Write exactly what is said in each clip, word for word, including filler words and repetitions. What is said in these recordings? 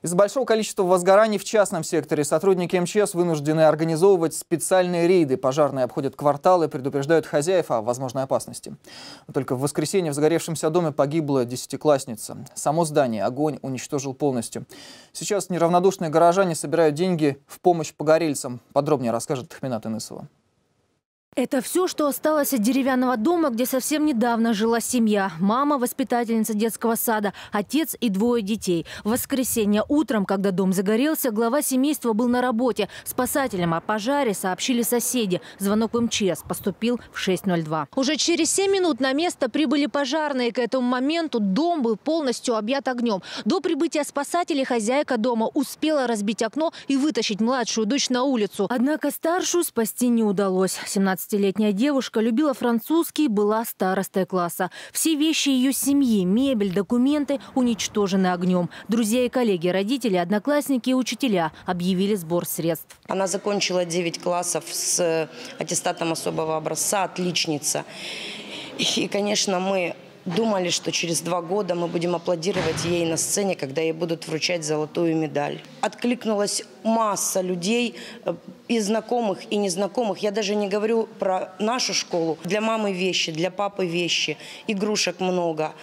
Из-за большого количества возгораний в частном секторе сотрудники эм че эс вынуждены организовывать специальные рейды. Пожарные обходят кварталы, предупреждают хозяев о возможной опасности. Но только в воскресенье в загоревшемся доме погибла десятиклассница. Само здание огонь уничтожил полностью. Сейчас неравнодушные горожане собирают деньги в помощь погорельцам. Подробнее расскажет Тахминат Инысова. Это все, что осталось от деревянного дома, где совсем недавно жила семья. Мама – воспитательница детского сада, отец и двое детей. В воскресенье утром, когда дом загорелся, глава семейства был на работе. Спасателям о пожаре сообщили соседи. Звонок в эм че эс поступил в шесть ноль два. Уже через семь минут на место прибыли пожарные. К этому моменту дом был полностью объят огнем. До прибытия спасателей хозяйка дома успела разбить окно и вытащить младшую дочь на улицу. Однако старшую спасти не удалось. семнадцатилетняя девушка любила французский, была старостой класса. Все вещи ее семьи, мебель, документы уничтожены огнем. Друзья и коллеги, родители, одноклассники и учителя объявили сбор средств. Она закончила девять классов с аттестатом особого образца, отличница. И, конечно, мы думали, что через два года мы будем аплодировать ей на сцене, когда ей будут вручать золотую медаль. Откликнулась масса людей, и знакомых, и незнакомых. Я даже не говорю про нашу школу. Для мамы вещи, для папы вещи, игрушек много.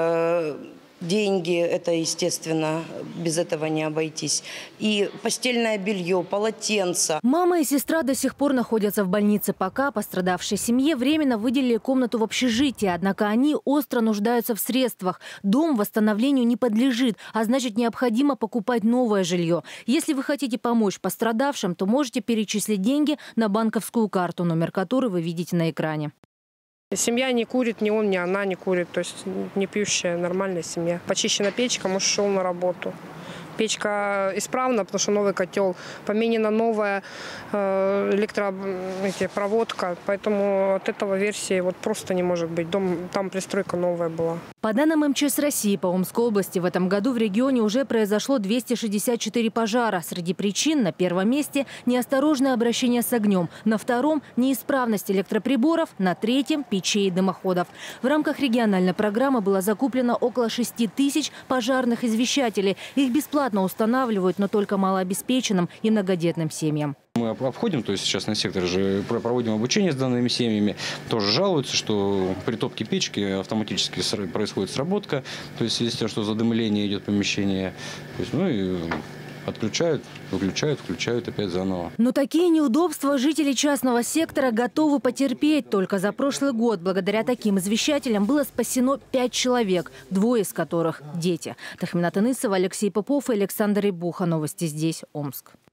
Деньги, это, естественно, без этого не обойтись. И постельное белье, полотенца. Мама и сестра до сих пор находятся в больнице. Пока пострадавшей семье временно выделили комнату в общежитии. Однако они остро нуждаются в средствах. Дом восстановлению не подлежит, а значит, необходимо покупать новое жилье. Если вы хотите помочь пострадавшим, то можете перечислить деньги на банковскую карту, номер которой вы видите на экране. Семья не курит, ни он, ни она не курит. То есть не пьющая, нормальная семья. Почищена печка, муж шел на работу. Печка исправна, потому что новый котел. Поменена новая э, электропроводка. Поэтому от этого версии вот просто не может быть. Дом, там пристройка новая была. По данным эм че эс России, по Омской области в этом году в регионе уже произошло двести шестьдесят четыре пожара. Среди причин на первом месте неосторожное обращение с огнем, на втором – неисправность электроприборов, на третьем – печей и дымоходов. В рамках региональной программы было закуплено около шести тысяч пожарных извещателей. Их бесплатно устанавливают, но только малообеспеченным и многодетным семьям. Мы обходим, то есть частный сектор же проводим обучение с данными семьями. Тоже жалуются, что при топке печки автоматически происходит сработка, то есть если что задымление идет помещение, то есть, ну и отключают, выключают, включают опять заново. Но такие неудобства жители частного сектора готовы потерпеть. Только за прошлый год благодаря таким извещателям было спасено пять человек, двое из которых – дети. Тахминат Инысова, Алексей Попов и Александр Рябуха. Новости здесь, Омск.